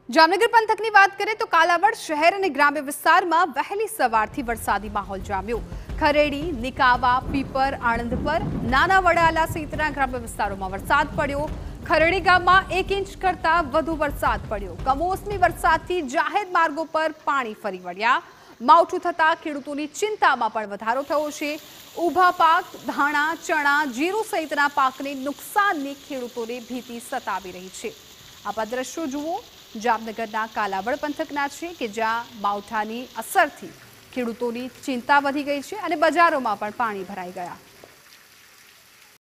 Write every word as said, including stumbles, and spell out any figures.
જામનગર પંથકની વાત કરીએ તો કાલાવડ શહેર અને ગ્રામ્ય વિસ્તારમાં વહેલી સવારથી વરસાદી માહોલ જામ્યો। ખરેડી, નિકાવા, પીપર, આણંદપર, નાના વડાલા સહિતના ગ્રામ્ય વિસ્તારોમાં વરસાદ પડ્યો। ખરેડી ગામમાં એક ઇંચ કરતાં વધુ વરસાદ પડ્યો। કમોસમી વરસાદથી જાહેર માર્ગો પર પાણી ફરી વળ્યા। માવઠું થતા ખેડૂતોની ચિંતામાં પણ વધારો થયો છે। ઊભા પાક, ધાણા, ચણા, જીરું સહિતના પાકને નુકસાનની ખેડૂતોને ભીતિ સતાવી રહી છે। આવા દ્રશ્યો જુઓ જામનગરના કાલાવડ પંથકના છે કે જ્યાં માવઠાની અસરથી ખેડૂતોની ચિંતા વધી ગઈ છે અને બજારોમાં પણ પાણી ભરાઈ ગયા।